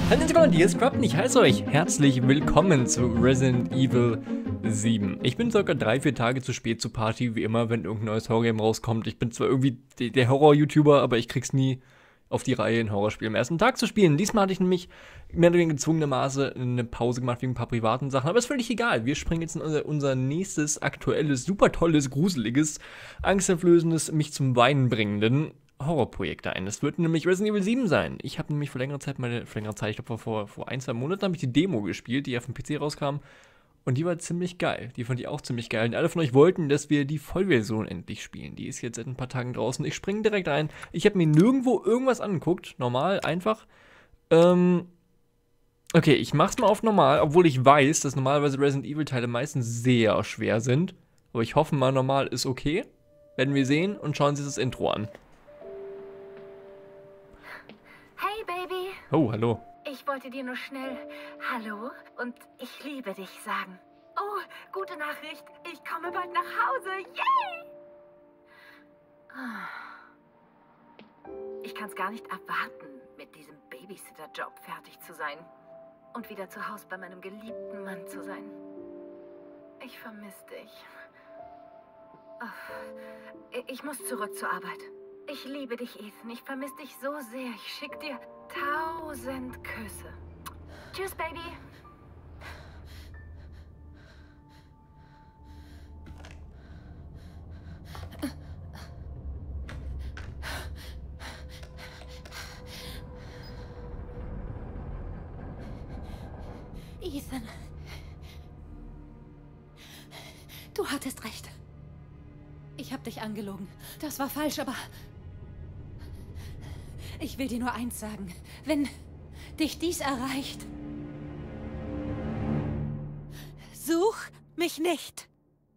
Hallo, hier ist Crafton, ich heiße euch herzlich willkommen zu Resident Evil 7. Ich bin circa 3-4 Tage zu spät zur Party, wie immer, wenn irgendein neues Horrorgame rauskommt. Ich bin zwar irgendwie der Horror-YouTuber, aber ich krieg's nie auf die Reihe, ein Horrorspiel am ersten Tag zu spielen. Diesmal hatte ich nämlich mehr oder weniger gezwungenermaßen eine Pause gemacht wegen ein paar privaten Sachen, aber ist völlig egal. Wir springen jetzt in unser nächstes, aktuelles, super tolles, gruseliges, angsteinflößendes, mich zum Weinen bringenden Horrorprojekt ein. Es wird nämlich Resident Evil 7 sein. Ich habe nämlich vor längerer Zeit, ich glaube vor 1-2 Monaten habe ich die Demo gespielt, die auf dem PC rauskam. Und die war ziemlich geil. Die fand ich auch ziemlich geil. Und alle von euch wollten, dass wir die Vollversion endlich spielen. Die ist jetzt seit ein paar Tagen draußen. Ich springe direkt ein. Ich habe mir nirgendwo irgendwas angeguckt. Normal, einfach. Okay, ich mach's mal auf normal, obwohl ich weiß, dass normalerweise Resident Evil Teile meistens sehr schwer sind. Aber ich hoffe mal, normal ist okay. Werden wir sehen und schauen Sie das Intro an. Hey, Baby. Oh, hallo. Ich wollte dir nur schnell Hallo und ich liebe dich sagen. Oh, gute Nachricht. Ich komme bald nach Hause. Yay! Ich kann es gar nicht erwarten, mit diesem Babysitter-Job fertig zu sein. Und wieder zu Hause bei meinem geliebten Mann zu sein. Ich vermisse dich. Ich muss zurück zur Arbeit. Ich liebe dich, Ethan. Ich vermisse dich so sehr. Ich schicke dir 1000 Küsse. Tschüss, Baby. Ethan. Du hattest recht. Ich habe dich angelogen. Das war falsch, aber... Ich will dir nur eins sagen. Wenn dich dies erreicht, such mich nicht.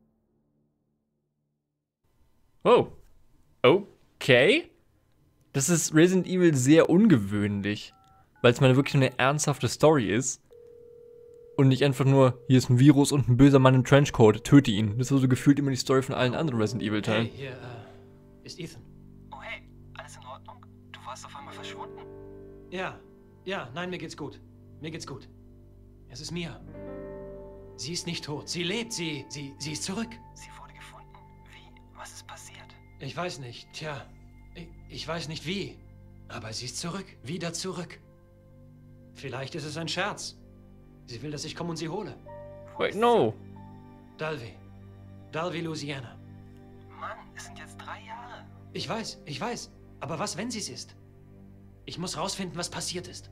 Oh. Okay. Das ist Resident Evil sehr ungewöhnlich. Weil es mal wirklich eine ernsthafte Story ist. Und nicht einfach nur, hier ist ein Virus und ein böser Mann im Trenchcoat, töte ihn. Das war so gefühlt immer die Story von allen anderen Resident Evil Teilen. Hey, hier, ist Ethan. Oh hey, alles in Ordnung? Du warst auf einmal verschwunden. Ja, nein, mir geht's gut. Mir geht's gut. Es ist Mia. Sie ist nicht tot. Sie lebt. Sie ist zurück. Sie wurde gefunden. Wie? Was ist passiert? Ich weiß nicht. Tja, ich weiß nicht wie. Aber sie ist zurück. Wieder zurück. Vielleicht ist es ein Scherz. Sie will, dass ich komme und sie hole. Wait, no. Dalvey, Louisiana. Mann, es sind jetzt 3 Jahre. Ich weiß. Aber was, wenn sie es ist? Ich muss rausfinden, was passiert ist.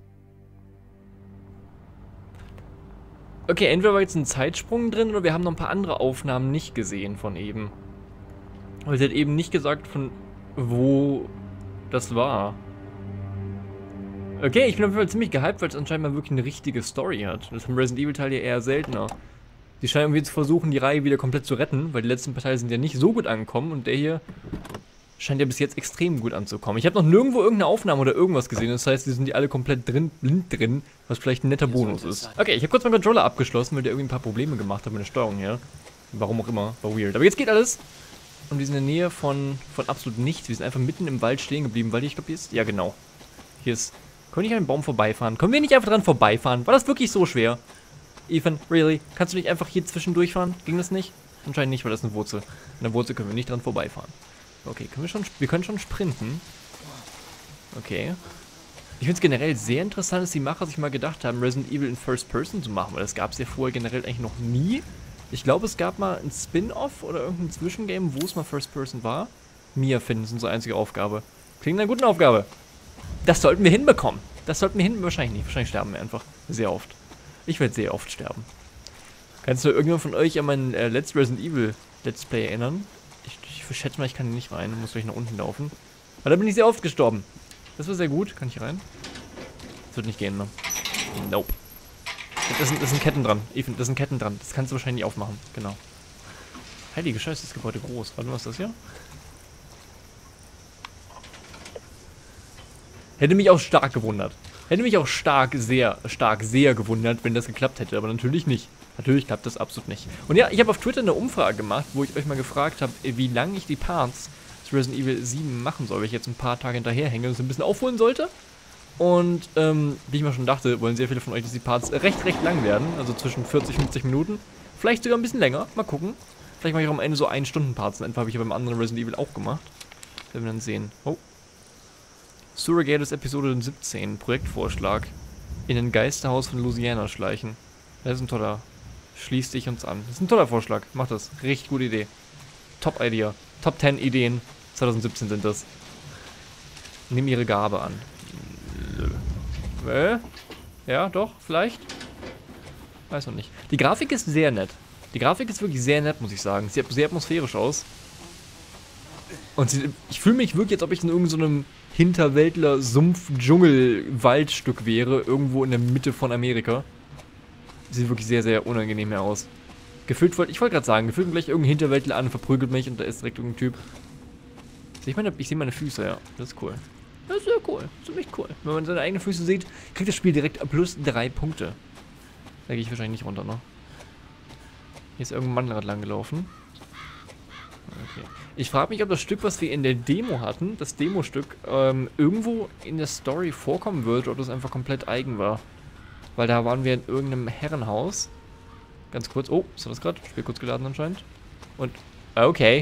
Okay, entweder war jetzt ein Zeitsprung drin oder wir haben noch ein paar andere Aufnahmen nicht gesehen von eben. Aber sie hat eben nicht gesagt, von wo das war. Okay, ich bin auf jeden Fall ziemlich gehypt, weil es anscheinend mal wirklich eine richtige Story hat. Das haben Resident Evil Teile ja eher seltener. Die scheinen irgendwie zu versuchen, die Reihe wieder komplett zu retten, weil die letzten paar Teile sind ja nicht so gut angekommen und der hier scheint ja bis jetzt extrem gut anzukommen. Ich habe noch nirgendwo irgendeine Aufnahme oder irgendwas gesehen, das heißt, die sind die alle komplett blind drin, was vielleicht ein netter Bonus ist. Okay, ich habe kurz meinen Controller abgeschlossen, weil der irgendwie ein paar Probleme gemacht hat mit der Steuerung hier. Warum auch immer, war weird. Aber jetzt geht alles. Und wir sind in der Nähe von absolut nichts. Wir sind einfach mitten im Wald stehen geblieben, weil ich glaube, hier ist... Ja, genau. Hier ist... Können wir nicht an den Baum vorbeifahren? Können wir nicht einfach dran vorbeifahren? War das wirklich so schwer? Ethan, really? Kannst du nicht einfach hier zwischendurch fahren? Ging das nicht? Anscheinend nicht, weil das ist eine Wurzel. An der Wurzel können wir nicht dran vorbeifahren. Okay, wir können schon sprinten. Okay. Ich finde es generell sehr interessant, dass die Macher sich mal gedacht haben, Resident Evil in First Person zu machen, weil das gab es ja vorher generell eigentlich noch nie. Ich glaube, es gab mal ein Spin-Off oder irgendein Zwischengame, wo es mal First Person war. Mia finden ist unsere einzige Aufgabe. Klingt nach einer guten Aufgabe. Das sollten wir hinbekommen. Wahrscheinlich nicht. Wahrscheinlich sterben wir einfach. Sehr oft. Ich werde sehr oft sterben. Kannst du irgendjemand von euch an mein Let's Resident Evil Let's Play erinnern? Ich schätze mal, ich kann hier nicht rein. Muss gleich nach unten laufen. Aber da bin ich sehr oft gestorben. Das war sehr gut. Kann ich rein? Das wird nicht gehen, ne? Nope. Das sind Ketten dran. Ethan, das sind Ketten dran. Das kannst du wahrscheinlich nicht aufmachen. Genau. Heilige Scheiße, das Gebäude groß. Warte, was ist das hier? Hätte mich auch stark gewundert. Hätte mich auch sehr gewundert, wenn das geklappt hätte. Aber natürlich nicht. Natürlich klappt das absolut nicht. Und ja, ich habe auf Twitter eine Umfrage gemacht, wo ich euch mal gefragt habe, wie lange ich die Parts zu Resident Evil 7 machen soll, weil ich jetzt ein paar Tage hinterherhänge und es ein bisschen aufholen sollte. Und wie ich mir schon dachte, wollen sehr viele von euch, dass die Parts recht lang werden. Also zwischen 40 und 50 Minuten. Vielleicht sogar ein bisschen länger. Mal gucken. Vielleicht mache ich auch am Ende so 1-Stunden-Parts. In etwa habe ich ja beim anderen Resident Evil auch gemacht. Werden wir dann sehen. Oh. Surrogatus Episode 17. Projektvorschlag. In ein Geisterhaus von Louisiana schleichen. Das ist ein toller. Schließt dich uns an. Das ist ein toller Vorschlag. Macht das. Richtig gute Idee. Top Idea. Top 10 Ideen. 2017 sind das. Nimm ihre Gabe an. Ja, doch, vielleicht. Weiß noch nicht. Die Grafik ist sehr nett. Die Grafik ist wirklich sehr nett, muss ich sagen. Sieht sehr atmosphärisch aus. Und ich fühle mich wirklich, als ob ich in irgendeinem Hinterwäldler Sumpf-Dschungel-Waldstück wäre. Irgendwo in der Mitte von Amerika. Sieht wirklich sehr, sehr unangenehm hier aus. Gefühlt, ich wollte gerade sagen, gefühlt gleich irgendein Hinterwäldler an, verprügelt mich und da ist direkt irgendein Typ. Ich sehe meine Füße, ja. Das ist cool. Das ist sehr cool. Ziemlich cool. Wenn man seine eigenen Füße sieht, kriegt das Spiel direkt plus 3 Punkte. Da gehe ich wahrscheinlich nicht runter, ne? Hier ist irgendein Mann gerade lang gelaufen. Okay. Ich frage mich, ob das Stück, was wir in der Demo hatten, das Demo-Stück, irgendwo in der Story vorkommen wird, oder ob das einfach komplett eigen war. Weil da waren wir in irgendeinem Herrenhaus. Ganz kurz. Oh, ist das gerade? Spiel kurz geladen anscheinend. Und, okay.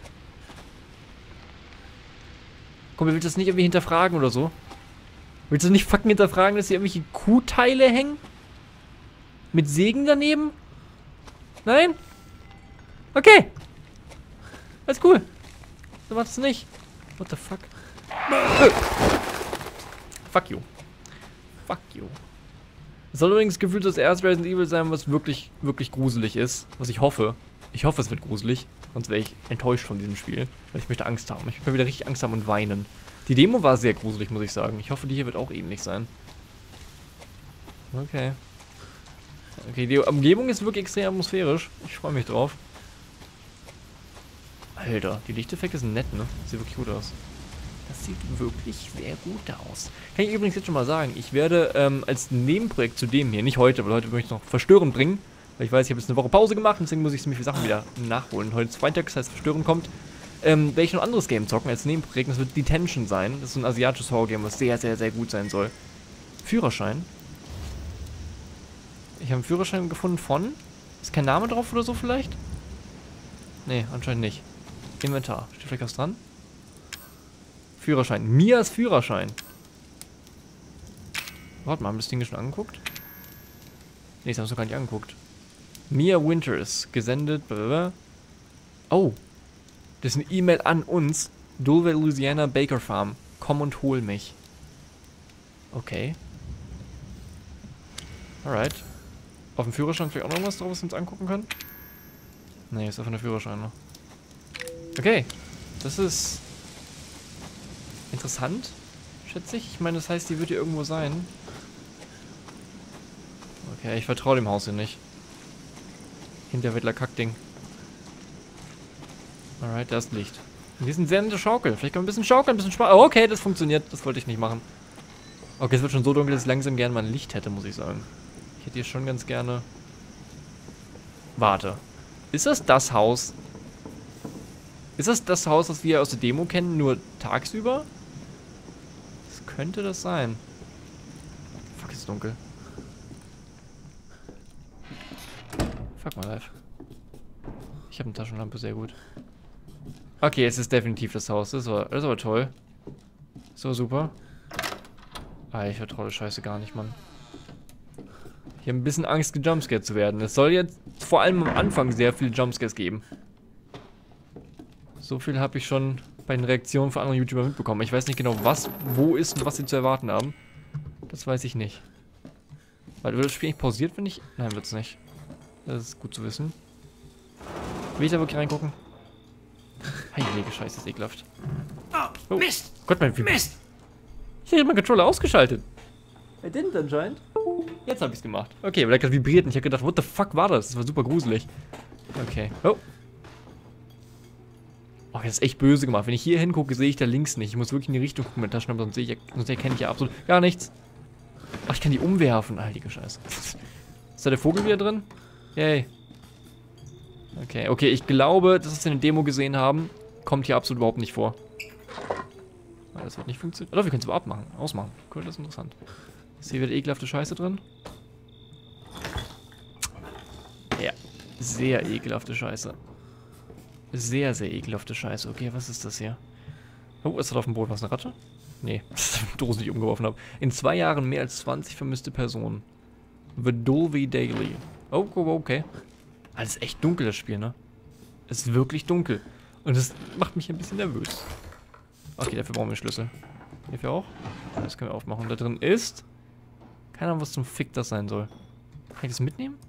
Komm, willst du das nicht irgendwie hinterfragen oder so? Willst du nicht fucking hinterfragen, dass hier irgendwelche Kuhteile hängen? Mit Sägen daneben? Nein? Okay. Alles cool. So macht es nicht. What the fuck? Fuck you. Fuck you. Es soll übrigens gefühlt das erste Resident Evil sein, was wirklich, wirklich gruselig ist. Was ich hoffe. Ich hoffe, es wird gruselig. Sonst wäre ich enttäuscht von diesem Spiel. Weil ich möchte Angst haben. Ich möchte wieder richtig Angst haben und weinen. Die Demo war sehr gruselig, muss ich sagen. Ich hoffe, die hier wird auch ähnlich sein. Okay. Okay, die Umgebung ist wirklich extrem atmosphärisch. Ich freue mich drauf. Alter, die Lichteffekte sind nett, ne? Sieht wirklich gut aus. Das sieht wirklich sehr gut aus. Kann ich übrigens jetzt schon mal sagen, ich werde als Nebenprojekt zu dem hier, nicht heute, weil heute möchte ich noch Verstören bringen. Weil ich weiß, ich habe jetzt eine Woche Pause gemacht, deswegen muss ich ziemlich viele Sachen wieder nachholen. Heute ist Freitag, das heißt Verstören kommt. Werde ich noch ein anderes Game zocken als Nebenprojekt. Das wird Detention sein. Das ist so ein asiatisches Horror-Game, was sehr, sehr, sehr gut sein soll. Führerschein. Ich habe einen Führerschein gefunden von... Ist kein Name drauf oder so vielleicht? Nee, anscheinend nicht. Inventar. Steht vielleicht was dran? Führerschein. Mias Führerschein. Warte mal, haben wir das Ding schon angeguckt? Nee, das haben wir gar nicht angeguckt. Mia Winters. Gesendet. Blablabla. Oh. Das ist eine E-Mail an uns. Dulver, Louisiana, Baker Farm. Komm und hol mich. Okay. Alright. Auf dem Führerschein vielleicht auch noch irgendwas drauf, was wir uns angucken können? Nee, ist auf der Führerschein noch. Okay. Das ist interessant, schätze ich. Ich meine, das heißt, die wird hier irgendwo sein. Okay, ich vertraue dem Haus hier nicht. Hinterwäldler Kackding. Alright, da ist Licht. Und hier ist eine sehr nette Schaukel. Vielleicht können wir ein bisschen schaukeln, ein bisschen Spaß. Oh, okay, das funktioniert. Das wollte ich nicht machen. Okay, es wird schon so dunkel, dass ich langsam gerne mal ein Licht hätte, muss ich sagen. Ich hätte hier schon ganz gerne... Warte. Ist das Haus? Ist das Haus, das wir aus der Demo kennen, nur tagsüber? Das könnte das sein. Fuck, ist dunkel. Fuck my life. Ich habe eine Taschenlampe, sehr gut. Okay, es ist definitiv das Haus. Das ist aber toll. So, super. Ah, ich vertraue der Scheiße gar nicht, Mann. Ich habe ein bisschen Angst, gejumpscared zu werden. Es soll jetzt vor allem am Anfang sehr viele Jumpscares geben. So viel habe ich schon bei den Reaktionen von anderen YouTubern mitbekommen. Ich weiß nicht genau, was wo ist und was sie zu erwarten haben. Das weiß ich nicht. Weil wird das Spiel nicht pausiert, wenn ich... Nein, wird es nicht. Das ist gut zu wissen. Will ich da wirklich reingucken? Heilige Scheiße, das ist ekelhaft. Oh, Mist! Gott, Mist! Ich habe meinen Controller ausgeschaltet. Er didn't anscheinend. Jetzt habe ich es gemacht. Okay, weil er gerade vibriert und ich habe gedacht, what the fuck war das? Das war super gruselig. Okay. Oh. Oh, das ist echt böse gemacht. Wenn ich hier hingucke, sehe ich da links nicht. Ich muss wirklich in die Richtung gucken mit Taschenlampe, sonst erkenne ich ja absolut gar nichts. Ach, ich kann die umwerfen. Heilige Scheiße. Ist da der Vogel wieder drin? Yay. Okay, okay, ich glaube, das, was wir in der Demo gesehen haben, kommt hier absolut überhaupt nicht vor. Das wird nicht funktionieren. Oder wir können es aber abmachen. Ausmachen. Cool, das ist interessant. Ist hier wieder ekelhafte Scheiße drin? Ja. Sehr ekelhafte Scheiße. Sehr, sehr ekelhafte Scheiße. Okay, was ist das hier? Oh, ist das auf dem Boden was, eine Ratte? Nee, das ist eine Dose, die ich umgeworfen habe. In 2 Jahren mehr als 20 vermisste Personen. The Dolby Daily. Oh, okay. Ah, das ist echt dunkel, das Spiel, ne? Es ist wirklich dunkel. Und das macht mich ein bisschen nervös. Okay, dafür brauchen wir Schlüssel. Hierfür auch? Das können wir aufmachen. Da drin ist... Keine Ahnung, was zum Fick das sein soll. Kann ich das mitnehmen?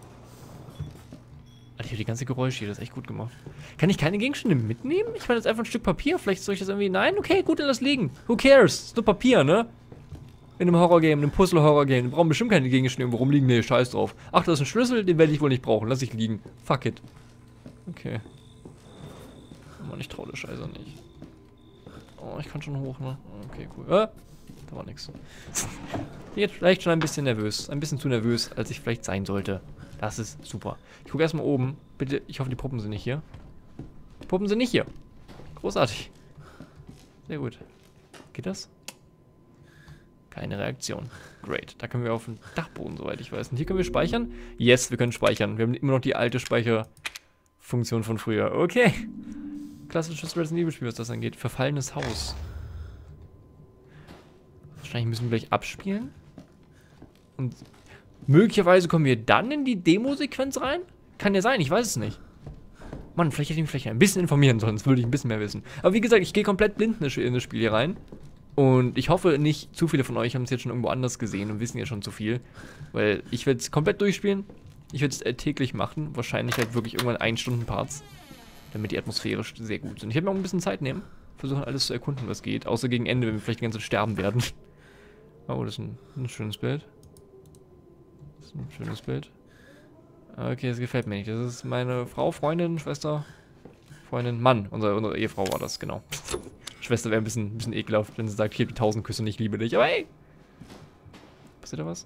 Alter, ich habe die ganze Geräusche hier, das ist echt gut gemacht. Kann ich keine Gegenstände mitnehmen? Ich meine, das ist einfach ein Stück Papier. Vielleicht soll ich das irgendwie... Nein? Okay, gut, dann lass liegen. Who cares? Das ist nur Papier, ne? In einem Horror-Game, in einem Puzzle-Horror-Game. Wir brauchen bestimmt keine Gegenstände irgendwo rumliegen. Nee, scheiß drauf. Ach, da ist ein Schlüssel, den werde ich wohl nicht brauchen. Lass ich liegen. Fuck it. Okay. Oh Mann, ich traue der Scheiße nicht. Oh, ich kann schon hoch, ne? Okay, cool. Da war nix. Jetzt vielleicht schon ein bisschen nervös. Ein bisschen zu nervös, als ich vielleicht sein sollte. Das ist super. Ich gucke erstmal oben. Bitte, ich hoffe, die Puppen sind nicht hier. Die Puppen sind nicht hier. Großartig. Sehr gut. Geht das? Keine Reaktion. Great. Da können wir auf den Dachboden, soweit ich weiß. Und hier können wir speichern? Yes, wir können speichern. Wir haben immer noch die alte Speicherfunktion von früher. Okay. Klassisches Resident Evil Spiel, was das angeht. Verfallenes Haus. Wahrscheinlich müssen wir gleich abspielen. Und möglicherweise kommen wir dann in die Demo-Sequenz rein? Kann ja sein, ich weiß es nicht. Mann, vielleicht hätte ich mich vielleicht ein bisschen informieren sollen, sonst würde ich ein bisschen mehr wissen. Aber wie gesagt, ich gehe komplett blind in das Spiel hier rein. Und ich hoffe, nicht zu viele von euch haben es jetzt schon irgendwo anders gesehen und wissen ja schon zu viel. Weil ich werde es komplett durchspielen. Ich werde es täglich machen. Wahrscheinlich halt wirklich irgendwann 1-Stunden-Parts. Damit die atmosphärisch sehr gut sind. Ich werde mir auch ein bisschen Zeit nehmen. Versuchen alles zu erkunden, was geht. Außer gegen Ende, wenn wir vielleicht die ganze Zeit sterben werden. Oh, das ist ein schönes Bild. Das ist ein schönes Bild. Okay, das gefällt mir nicht. Das ist meine Frau, Freundin, Schwester, Freundin, Mann. Unsere Ehefrau war das, genau. Schwester wäre ein bisschen ekelhaft, wenn sie sagt, ich habe die 1000 Küsse und ich liebe dich. Aber hey! Passiert da was?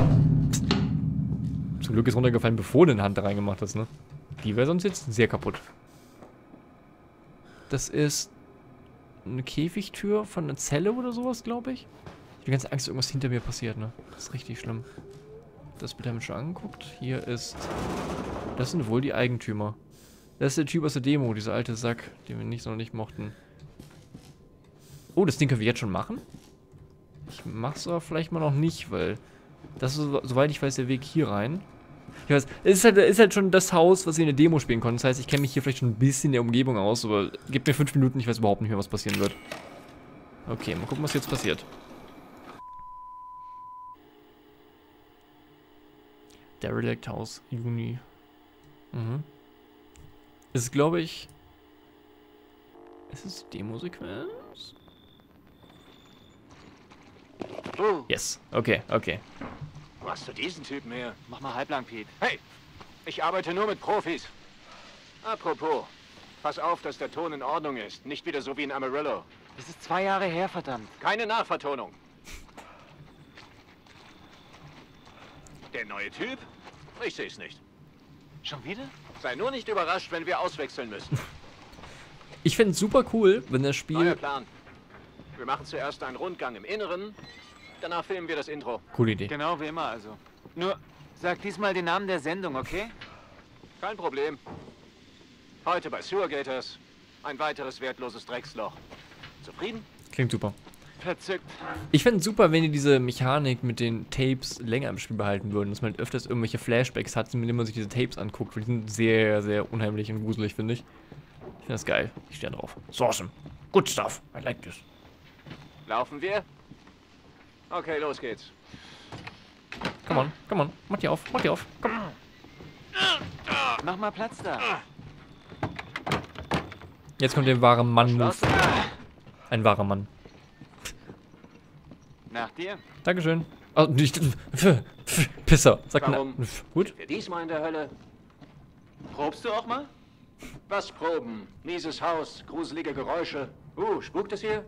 Zum Glück ist runtergefallen, bevor du eine Hand da reingemacht hast, ne? Die wäre sonst jetzt sehr kaputt. Das ist eine Käfigtür von einer Zelle oder sowas, glaube ich. Ich habe die ganze Angst, dass irgendwas hinter mir passiert, ne? Das ist richtig schlimm. Das Bild haben wir schon angeguckt. Hier ist... Das sind wohl die Eigentümer. Das ist der Typ aus der Demo, dieser alte Sack, den wir nicht mochten. Oh, das Ding können wir jetzt schon machen? Ich mach's aber vielleicht mal noch nicht, weil... Das ist, soweit ich weiß, der Weg hier rein. Ich weiß, es ist halt schon das Haus, was wir in der Demo spielen konnten. Das heißt, ich kenne mich hier vielleicht schon ein bisschen in der Umgebung aus, aber gib mir 5 Minuten, ich weiß überhaupt nicht mehr, was passieren wird. Okay, mal gucken, was jetzt passiert. Derelict House, Juni. Ist, glaube ich... Ist es die Demo-Sequenz? Yes, okay. Wo hast du diesen Typen her? Mach mal halblang, Pete. Hey, ich arbeite nur mit Profis. Apropos, pass auf, dass der Ton in Ordnung ist. Nicht wieder so wie in Amarillo. Das ist 2 Jahre her, verdammt. Keine Nachvertonung. Der neue Typ? Ich sehe es nicht. Schon wieder? Sei nur nicht überrascht, wenn wir auswechseln müssen. Ich fände es super cool, wenn das Spiel... Neuer Plan. Wir machen zuerst einen Rundgang im Inneren. Danach filmen wir das Intro. Coole Idee. Genau, wie immer also. Nur, sag diesmal den Namen der Sendung, okay? Kein Problem. Heute bei Sewergators. Ein weiteres wertloses Drecksloch. Zufrieden? Klingt super. Verzückt. Ich fände es super, wenn die diese Mechanik mit den Tapes länger im Spiel behalten würden. Dass man halt öfters irgendwelche Flashbacks hat, mit denen man sich diese Tapes anguckt. Die sind sehr, sehr unheimlich und gruselig, finde ich. Ich finde das geil. Ich stehe drauf. So awesome. Good stuff. I like this. Laufen wir? Okay, los geht's. Come on. Mach die auf. Komm. Mach mal Platz da. Jetzt kommt der wahre Mann-Move. Ein wahrer Mann. Nach dir. Dankeschön. Oh, nicht... Pisser. Sag Warum? Gut. Für diesmal in der Hölle. Probst du auch mal? Was proben? Mieses Haus, gruselige Geräusche. Spukt es hier?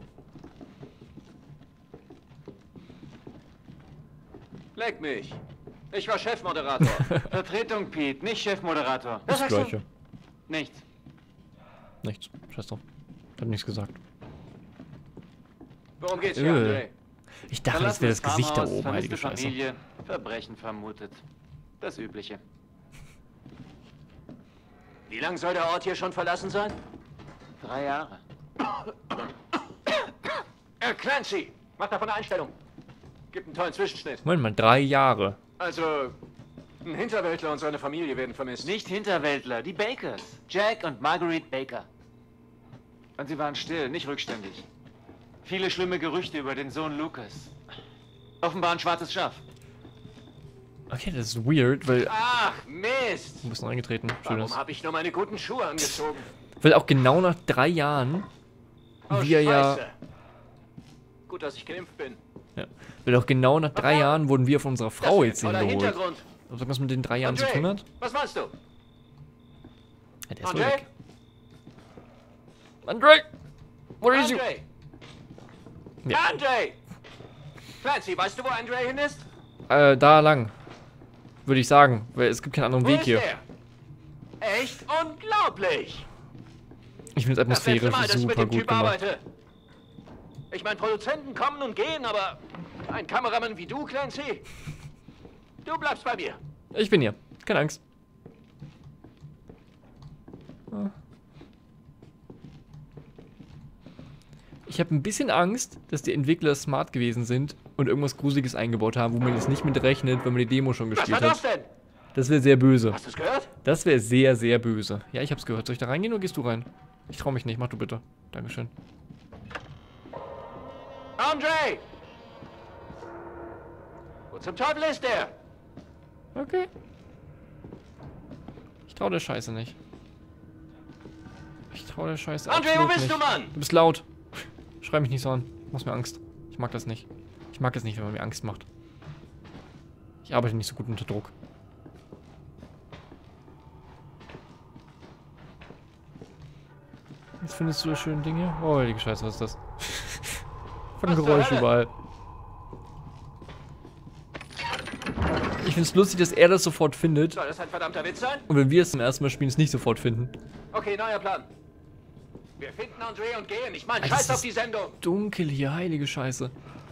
Leck mich. Ich war Chefmoderator. Vertretung, Pete, nicht Chefmoderator. Was Das sagst du? Gleiche. Nichts. Nichts. Scheiß drauf. Ich hab nichts gesagt. Worum geht's hier, Andre? Ich dachte, das wäre das Gesicht da oben, vermisste heilige Scheiße. Familie, Verbrechen vermutet. Das Übliche. Wie lange soll der Ort hier schon verlassen sein? 3 Jahre. Clancy, mach davon eine Einstellung. Gibt einen tollen Zwischenschnitt. Moment mal, 3 Jahre. Also, ein Hinterwäldler und seine Familie werden vermisst. Nicht Hinterwäldler, die Bakers. Jack und Marguerite Baker. Und sie waren still, nicht rückständig. Viele schlimme Gerüchte über den Sohn Lucas. Offenbar ein schwarzes Schaf. Okay, das ist weird, weil... Ach, Mist! Du bist noch eingetreten. Schönes. Warum habe ich nur meine guten Schuhe angezogen? Weil auch genau nach 3 Jahren Oh, wir ja... Scheiße. Gut, dass ich geimpft bin. Ja. Weil auch genau nach 3 Jahren wurden wir von unserer Frau Das jetzt ist ein toller hingeholt. Hintergrund. Ob das was mit den 3 Jahren zu tun hat? Was meinst du? Ja, der ist wohl Andre? weg. Andre! Where is you? Andre! Ja. Andre! Clancy, weißt du, wo Andre hin ist? Da lang. Würde ich sagen, weil es gibt keinen anderen Wo Weg ist hier. der? Echt unglaublich! Ich finde es Das letzte atmosphärisch Mal, dass ich mit super dem gut Typ gemacht. arbeite. Ich meine, Produzenten kommen und gehen, aber ein Kameramann wie du, Clancy, du bleibst bei mir. Ich bin hier. Keine Angst. Ah. Ich habe ein bisschen Angst, dass die Entwickler smart gewesen sind und irgendwas Gruseliges eingebaut haben, wo man jetzt nicht mit rechnet, wenn man die Demo schon Was gespielt war das hat. denn? Das wäre sehr böse. Hast du es gehört? Das wäre sehr, sehr böse. Ja, ich hab's gehört. Soll ich da reingehen oder gehst du rein? Ich trau mich nicht. Mach du bitte. Dankeschön. Andre! Wo zum Teufel ist der? Okay. Ich trau der Scheiße nicht. Ich trau der Scheiße Andre, wo absolut bist du, nicht. Mann? Du bist laut. Schrei mich nicht so an. Du machst mir Angst. Ich mag das nicht. Ich mag es nicht, wenn man mir Angst macht. Ich arbeite nicht so gut unter Druck. Was findest du da schöne Dinge? Oh, die Scheiße, was ist das? Von Was zur Geräusch Hölle? überall. Ich finde es lustig, dass er das sofort findet. Soll das ein verdammter Witz sein? Und wenn wir es zum ersten Mal spielen, es nicht sofort finden. Okay, neuer Plan. Wir finden Andre und gehen. Ich meine, Alter, scheiß das auf die Sendung. Dunkel hier, heilige Scheiße.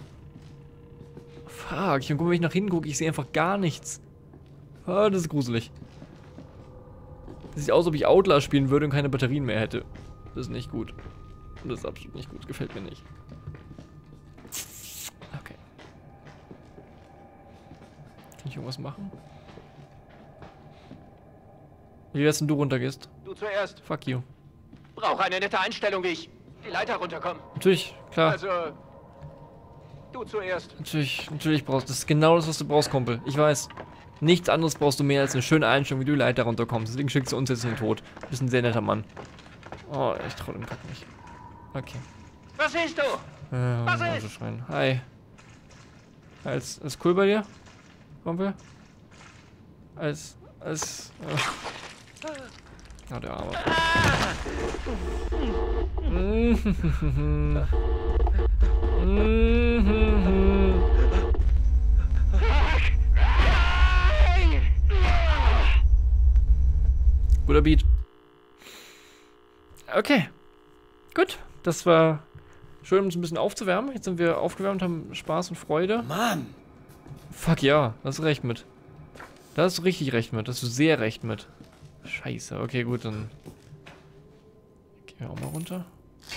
Fuck, ich guck, wenn ich nach hinten gucke, ich sehe einfach gar nichts. Ah, das ist gruselig. Das sieht aus, als ob ich Outlast spielen würde und keine Batterien mehr hätte. Das ist nicht gut. Das ist absolut nicht gut, gefällt mir nicht. Okay. Kann ich irgendwas machen? Wie wär's, wenn du runtergehst? Du zuerst. Fuck you. Brauch eine nette Einstellung, wie ich die Leiter runterkomme. Natürlich, klar. Also, du zuerst. Natürlich brauchst du. Das ist genau das, was du brauchst, Kumpel. Ich weiß. Nichts anderes brauchst du mehr als eine schöne Einstellung, wie du die Leiter runterkommst. Deswegen schickst du uns jetzt in den Tod. Du bist ein sehr netter Mann. Oh, ich trau dem Kack nicht. Okay. Was siehst du? Was ist? So schreien. Hi. Alles cool bei dir? Kumpel? Alles. Oh, der Arme. Guter Beat. Okay. Gut. Das war schön, um uns ein bisschen aufzuwärmen. Jetzt sind wir aufgewärmt, haben Spaß und Freude. Mann! Fuck ja, da hast du recht mit. Da hast du richtig recht mit. Da hast du sehr recht mit. Scheiße. Okay, gut, dann gehen wir auch mal runter.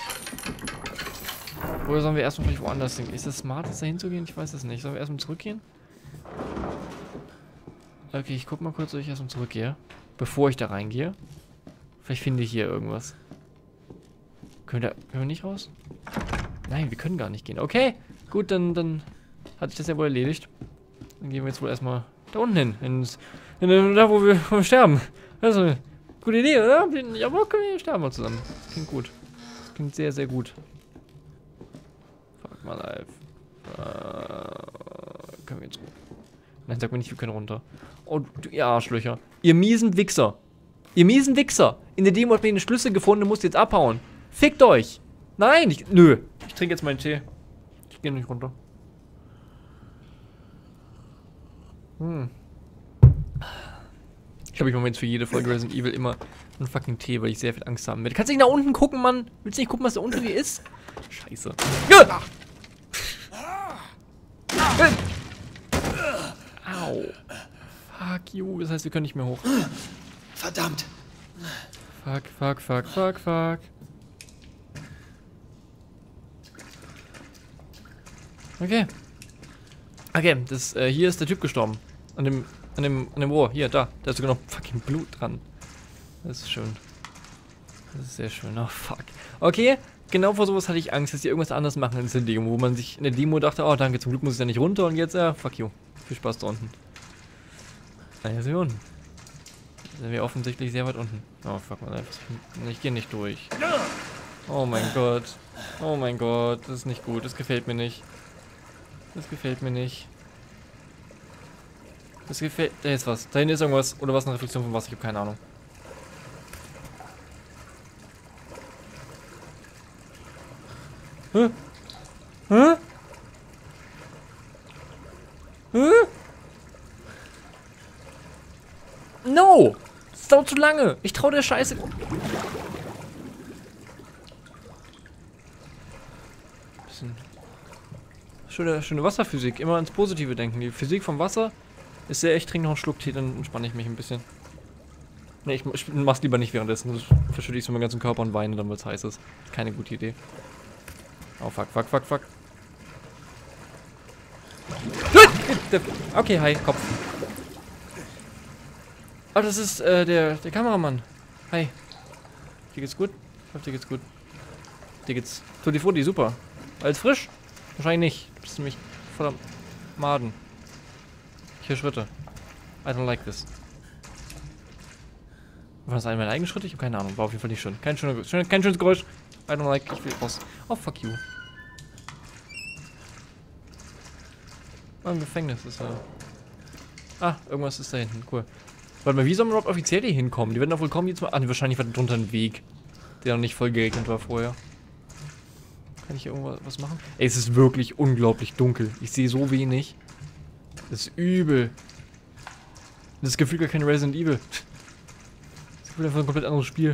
Oder sollen wir erstmal vielleicht woanders hin? Ist das smart, jetzt da hinzugehen? Ich weiß es nicht. Sollen wir erstmal zurückgehen? Okay, ich guck mal kurz, ob ich erstmal zurückgehe. Bevor ich da reingehe. Vielleicht finde ich hier irgendwas. Können wir nicht raus? Nein, wir können gar nicht gehen. Okay, gut, dann hat sich das ja wohl erledigt. Dann gehen wir jetzt wohl erstmal da unten hin. Da, wo wir sterben. Also, gute Idee, oder? Ja, aber können wir sterben mal zusammen. Das klingt gut. Das klingt sehr, sehr gut. Fuck mal live. Können wir jetzt runter? Nein, sag mir nicht, wir können runter. Oh, ihr Arschlöcher. Ihr miesen Wichser. Ihr miesen Wichser. In der Demo hat mir den Schlüssel gefunden und musst jetzt abhauen. Fickt euch. Nein, nö. Ich trinke jetzt meinen Tee. Ich gehe nicht runter. Ich glaube, ich mache mir jetzt für jede Folge Resident Evil immer einen fucking Tee, weil ich sehr viel Angst haben werde. Kannst du nicht nach unten gucken, Mann? Willst du nicht gucken, was da unten hier ist? Scheiße. Ja! Au. Fuck you. Das heißt, wir können nicht mehr hoch. Verdammt. Fuck, fuck, fuck, fuck, fuck. Okay. Okay, hier ist der Typ gestorben. An dem Rohr. Hier, da. Da ist sogar noch fucking Blut dran. Das ist schön. Das ist sehr schön. Oh, fuck. Okay, genau vor sowas hatte ich Angst, dass die irgendwas anderes machen in dieser Demo, wo man sich in der Demo dachte, oh danke, zum Glück muss ich da nicht runter und jetzt, fuck you. Viel Spaß da unten. Also hier unten. Da sind wir offensichtlich sehr weit unten. Oh, fuck mal, ich gehe nicht durch. Oh mein Gott. Oh mein Gott, das ist nicht gut, das gefällt mir nicht. Das gefällt mir nicht. Das gefällt... Da ist was. Da hinten ist irgendwas. Oder was? Eine Reflexion von was? Ich habe keine Ahnung. Hä? Hä? Hä? No! Das dauert zu lange. Ich trau der Scheiße. Bisschen... Schöne Wasserphysik. Immer ans Positive denken. Die Physik vom Wasser ist sehr echt. Trink noch einen Schluck Tee, dann entspanne ich mich ein bisschen. Ne, ich mach's lieber nicht währenddessen. Das verschütte ich so meinen ganzen Körper und weine dann, weil es heiß ist. Keine gute Idee. Oh, fuck, fuck, fuck, fuck. Okay, hi, Kopf. Oh, das ist der Kameramann. Hi. Dir geht's gut? Ich hoffe, dir geht's gut. Dir geht's... Tutti Frutti, super. Alles frisch? Wahrscheinlich nicht. Du bist nämlich voller Maden. Ich höre Schritte. I don't like this. War das meine eigenen Schritte? Ich habe keine Ahnung. War auf jeden Fall nicht schön. Kein schönes Geräusch. I don't like. Ich will raus. Oh, fuck you. Oh, im Gefängnis ist er. Ah, irgendwas ist da hinten. Cool. Warte mal, wie sollen wir überhaupt offiziell hier hinkommen? Die werden doch wohl kommen jetzt mal... Ah, wahrscheinlich war da drunter ein Weg, der noch nicht voll geregnet war vorher. Kann ich hier irgendwas machen? Ey, es ist wirklich unglaublich dunkel. Ich sehe so wenig. Das ist übel. Das Gefühl gar kein Resident Evil. Das Gefühl einfach ein komplett anderes Spiel.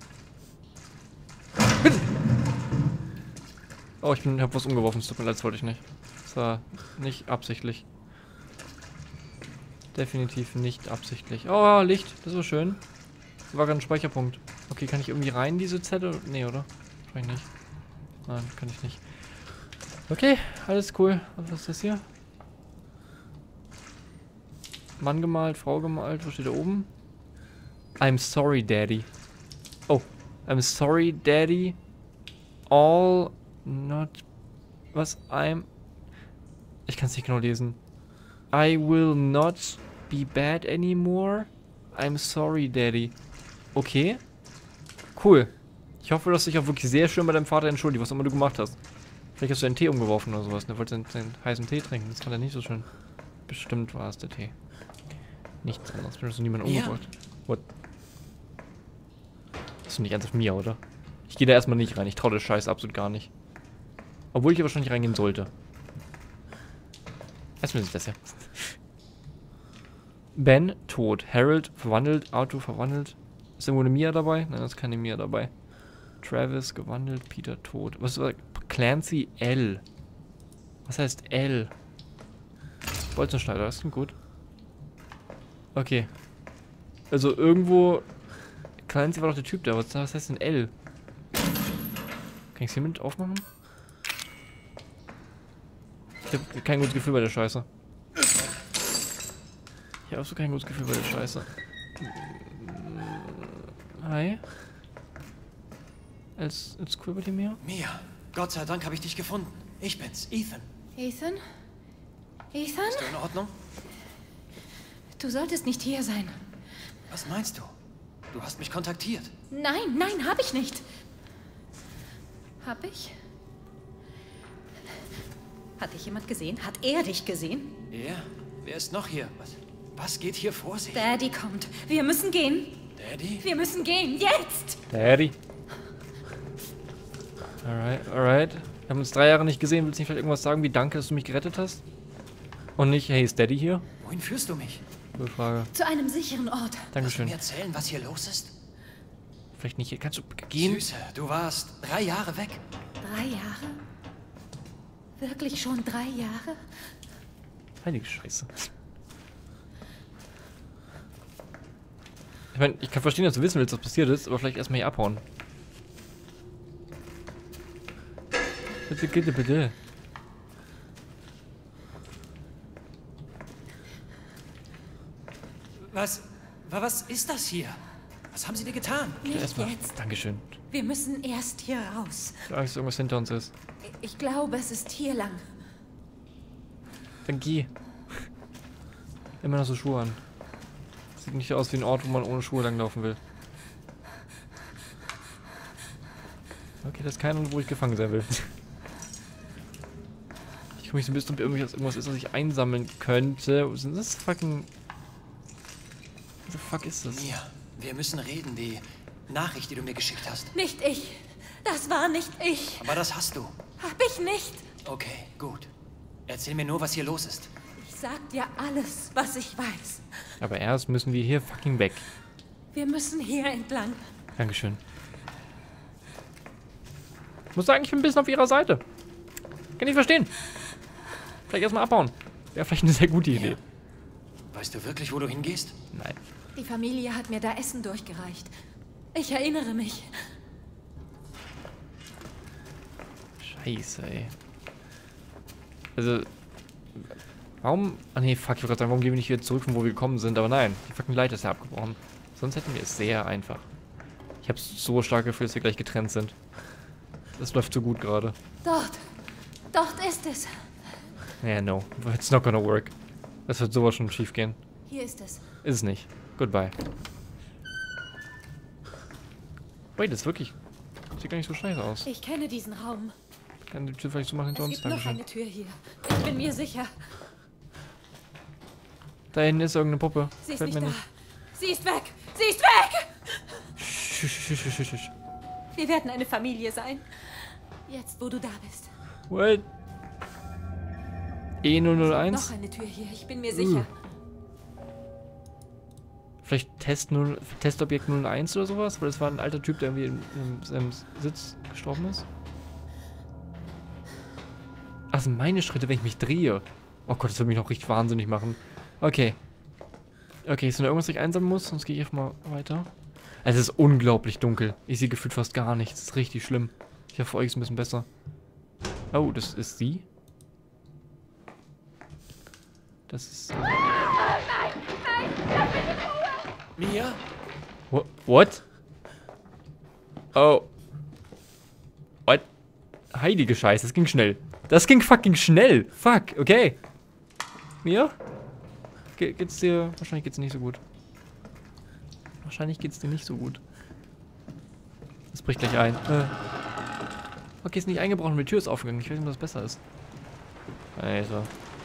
Oh, ich hab was umgeworfen. Es tut mir leid, das wollte ich nicht. Das war nicht absichtlich. Definitiv nicht absichtlich. Oh, Licht. Das war schön. Das war gerade ein Speicherpunkt. Okay, kann ich irgendwie rein, diese Zelle? Nee, oder? Wahrscheinlich nicht. Nein, kann ich nicht. Okay, alles cool. Was ist das hier? Mann gemalt, Frau gemalt. Was steht da oben? I'm sorry, Daddy. Oh. I'm sorry, Daddy. All not... Was? Ich kann es nicht genau lesen. I will not be bad anymore. I'm sorry, Daddy. Okay. Cool. Ich hoffe, dass du dich auch wirklich sehr schön bei deinem Vater entschuldigst, was immer du gemacht hast. Vielleicht hast du einen Tee umgeworfen oder sowas. Du wolltest einen heißen Tee trinken. Das fand er nicht so schön. Bestimmt war es der Tee. Nichts anderes. Wenn du niemand umgebracht. What? Das ist nicht ernsthaft Mia, oder? Ich gehe da erstmal nicht rein. Ich traue der Scheiß absolut gar nicht. Obwohl ich hier wahrscheinlich reingehen sollte. Erstmal ist das ja. Ben tot. Harold verwandelt. Auto verwandelt. Ist irgendwo eine Mia dabei? Nein, da ist keine Mia dabei. Travis gewandelt. Peter tot. Was war Clancy L? Was heißt L? Bolzenschneider, das klingt gut. Okay. Also irgendwo... Clancy war doch der Typ da. Was heißt denn L? Kann ich es hiermit aufmachen? Ich habe kein gutes Gefühl bei der Scheiße. Ich habe auch so kein gutes Gefühl bei der Scheiße. Hi. Alles cool bei dir, Mia? Mia, Gott sei Dank habe ich dich gefunden. Ich bin's, Ethan. Ethan? Ethan? Bist du in Ordnung? Du solltest nicht hier sein. Was meinst du? Du hast mich kontaktiert. Nein, nein, hab ich nicht. Hab ich? Hat dich jemand gesehen? Hat er dich gesehen? Er? Wer ist noch hier? Was geht hier vor sich? Daddy kommt. Wir müssen gehen. Daddy? Wir müssen gehen. Jetzt! Daddy. Alright, alright. Wir haben uns 3 Jahre nicht gesehen. Willst du nicht vielleicht irgendwas sagen wie danke, dass du mich gerettet hast? Und nicht, hey, ist Daddy hier? Wohin führst du mich? Gute Frage. Zu einem sicheren Ort. Kannst du Dankeschön. mir erzählen, was hier los ist? Vielleicht nicht hier. Kannst du gehen? Süße, du warst 3 Jahre weg. 3 Jahre? Wirklich schon 3 Jahre? Heilige Scheiße. Ich meine, ich kann verstehen, dass du wissen willst, was passiert ist, aber vielleicht erstmal hier abhauen. Bitte, bitte, bitte. Was ist das hier? Was haben Sie dir getan? Nicht Erstmal. jetzt. Dankeschön. Wir müssen erst hier raus. Ich hab Angst, dass irgendwas hinter uns ist. Ich glaube, es ist hier lang. Dann geh. Immer noch so Schuhe an. Sieht nicht aus wie ein Ort, wo man ohne Schuhe langlaufen will. Okay, das ist kein Ort, wo ich gefangen sein will. Ich komme mich so ein bisschen, ob irgendwas ist, was ich einsammeln könnte. Was sind das fucking... What the fuck ist das? Mia, wir müssen reden. Die Nachricht, die du mir geschickt hast. Nicht ich. Das war nicht ich. Aber das hast du. Hab ich nicht. Okay, gut. Erzähl mir nur, was hier los ist. Ich sag dir alles, was ich weiß. Aber erst müssen wir hier fucking weg. Wir müssen hier entlang. Dankeschön. Ich muss sagen, ich bin ein bisschen auf ihrer Seite. Kann ich verstehen. Vielleicht erstmal abhauen. Wäre vielleicht eine sehr gute Idee. Weißt du wirklich, wo du hingehst? Nein. Die Familie hat mir da Essen durchgereicht. Ich erinnere mich. Scheiße, ey. Also, warum... Ah nee, fuck, ich wollte gerade sagen, warum gehen wir nicht wieder zurück, von wo wir gekommen sind? Aber nein, die fucking Leiter ist ja abgebrochen. Sonst hätten wir es sehr einfach. Ich habe so stark Gefühl, dass wir gleich getrennt sind. Das läuft so gut gerade. Dort. Dort ist es. Yeah, no. It's not gonna work. Das wird sowas schon schief gehen. Hier ist es. Ist es nicht. Goodbye. Wait, das ist wirklich... Sieht gar nicht so scheiße aus. Ich kenne diesen Raum. Kann die Tür vielleicht so machen hinter Es uns? gibt noch Dankeschön. eine Tür hier. Ich bin mir sicher. Da hinten ist irgendeine Puppe. Sie ist Fällt nicht mir da. Sie ist weg. Sie ist weg. Schusch. Wir werden eine Familie sein. Jetzt, wo du da bist. What? Noch E001? eine Tür hier. Ich bin mir sicher. Vielleicht Testobjekt 01 oder sowas? Weil das war ein alter Typ, der irgendwie in seinem Sitz gestorben ist. Ach, das sind meine Schritte, wenn ich mich drehe. Oh Gott, das würde mich noch richtig wahnsinnig machen. Okay. Okay, ist noch irgendwas, das ich einsammeln muss? Sonst gehe ich einfach mal weiter. Es ist unglaublich dunkel. Ich sehe gefühlt fast gar nichts. Das ist richtig schlimm. Ich hoffe, für euch ist es ein bisschen besser. Oh, das ist sie? Das ist... Mia? What? Oh. What? Heilige Scheiße, das ging schnell. Das ging fucking schnell. Fuck, okay. Mia? Geht's dir... Wahrscheinlich geht's dir nicht so gut. Wahrscheinlich geht's dir nicht so gut. Das bricht gleich ein. Okay, ist nicht eingebrochen, die Tür ist aufgegangen. Ich weiß nicht, ob das besser ist. Also.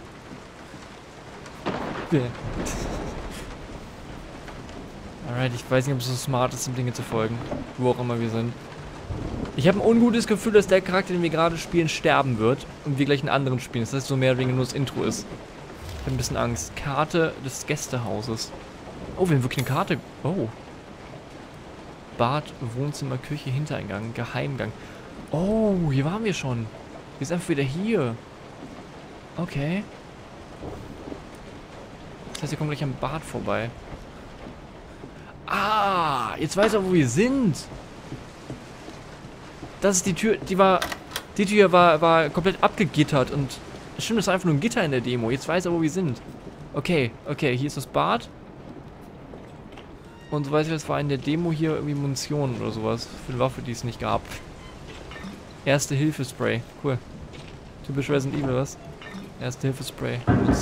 Alright, ich weiß nicht, ob es so smart ist, dem Dinge zu folgen. Wo auch immer wir sind. Ich habe ein ungutes Gefühl, dass der Charakter, den wir gerade spielen, sterben wird. Und wir gleich einen anderen spielen. Das heißt, so mehr oder weniger nur das Intro ist. Ich habe ein bisschen Angst. Karte des Gästehauses. Oh, wir haben wirklich eine Karte. Oh. Bad, Wohnzimmer, Küche, Hintereingang, Geheimgang. Oh, hier waren wir schon. Wir sind einfach wieder hier. Okay. Das heißt, wir kommen gleich am Bad vorbei. Ah, jetzt weiß er, wo wir sind. Das ist die Tür, die Tür war komplett abgegittert und stimmt, das war einfach nur ein Gitter in der Demo. Jetzt weiß er, wo wir sind. Okay, okay, hier ist das Bad. Und so weiß ich, das war in der Demo hier irgendwie Munition oder sowas. Für eine Waffe, die es nicht gab. Erste-Hilfe-Spray. Cool. Typisch Resident Evil, was? Erste-Hilfe-Spray.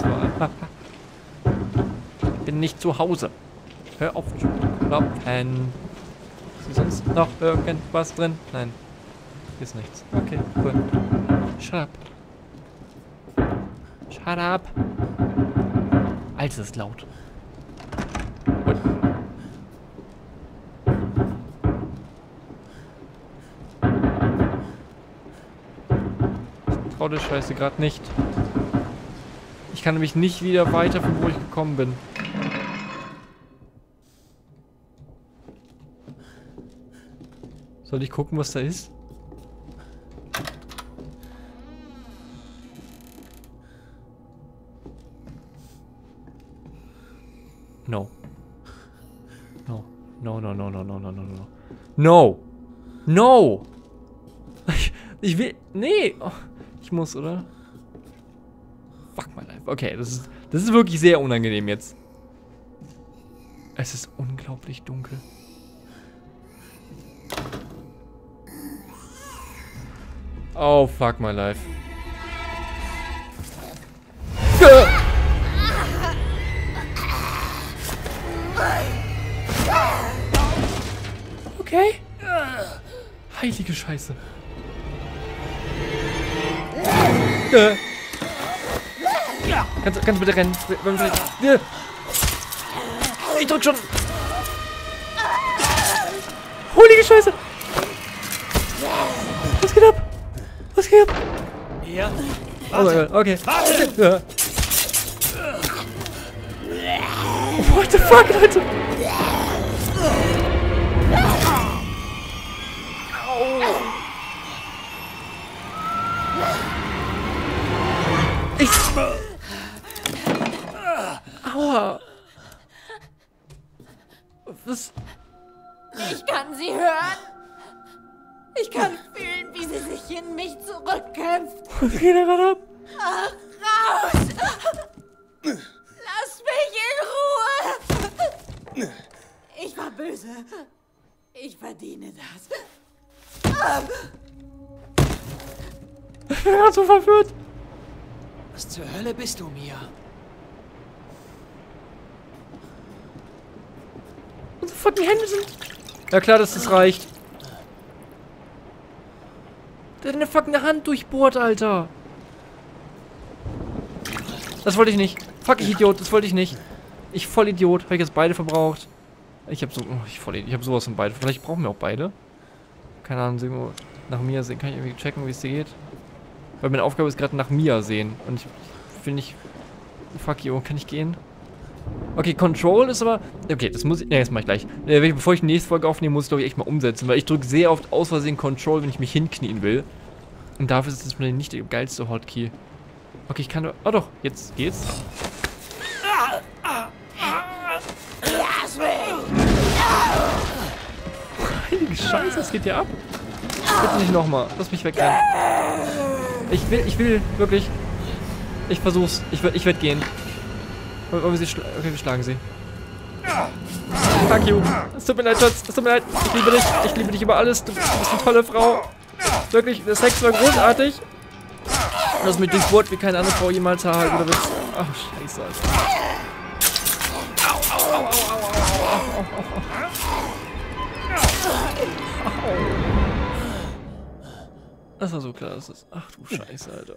Bin nicht zu Hause. Hör auf zu klopfen. Ist hier sonst noch irgendwas drin? Nein. Hier ist nichts. Okay, cool. Shut up. Shut up. Alter, das ist laut. What? Ich trau der Scheiße gerade nicht. Ich kann nämlich nicht wieder weiter, von wo ich gekommen bin. Soll ich gucken, was da ist? No. No. No, no, no, no, no, no, no, no. No! No! Ich will... Nee! Oh, ich muss, oder? Fuck my life. Okay, das ist wirklich sehr unangenehm jetzt. Es ist unglaublich dunkel. Oh, fuck my life. Okay. Heilige Scheiße. Kannst du bitte rennen? Ich drück schon. Heilige Scheiße. Was geht ab? Was geht ab? Ja. Oh mein Gott, okay. Ja. What the fuck, Leute? Aua. Was? Ich kann sie hören. Ich kann fühlen, wie sie sich in mich zurückkämpft. Was geht da gerade ab? Ach, raus! Lass mich in Ruhe! Ich war böse. Ich verdiene das. Ich bin gerade so verwirrt. Was zur Hölle bist du, Mia? Unsere fucking Hände sind... Ja klar, dass das reicht. Der hat eine fucking Hand durchbohrt, Alter. Das wollte ich nicht. Fuck, ich Idiot, das wollte ich nicht. Ich voll Idiot. Habe ich jetzt beide verbraucht? Ich habe so... Oh, ich habe sowas von beide. Vielleicht brauchen wir auch beide. Keine Ahnung, irgendwo nach Mia sehen. Kann ich irgendwie checken, wie es dir geht? Weil meine Aufgabe ist gerade nach Mia sehen. Und ich will nicht... Fuck you, kann ich gehen? Okay, Control ist aber... Okay, das muss ich... Ne, das mache ich gleich. Bevor ich die nächste Folge aufnehme, muss ich glaube ich echt mal umsetzen. Weil ich drücke sehr oft aus Versehen Control, wenn ich mich hinknien will. Und dafür ist das nicht der geilste Hotkey. Okay, ich kann... Oh doch, jetzt geht's. Heilige Scheiße, was geht hier ab? Bitte nicht nochmal. Lass mich wegrennen. Ich will wirklich... Ich versuch's. Ich werd gehen. Okay, wir schlagen sie. Fuck you. Es tut mir leid, Schatz. Es tut mir leid. Ich liebe dich. Ich liebe dich über alles. Du bist eine tolle Frau. Wirklich, der Sex war großartig. Du hast mich durchbohrt wie keine andere Frau jemals hat. Oder willst... Ach, scheiße, Alter. Das war so klar, das ist... Ach du Scheiße, Alter.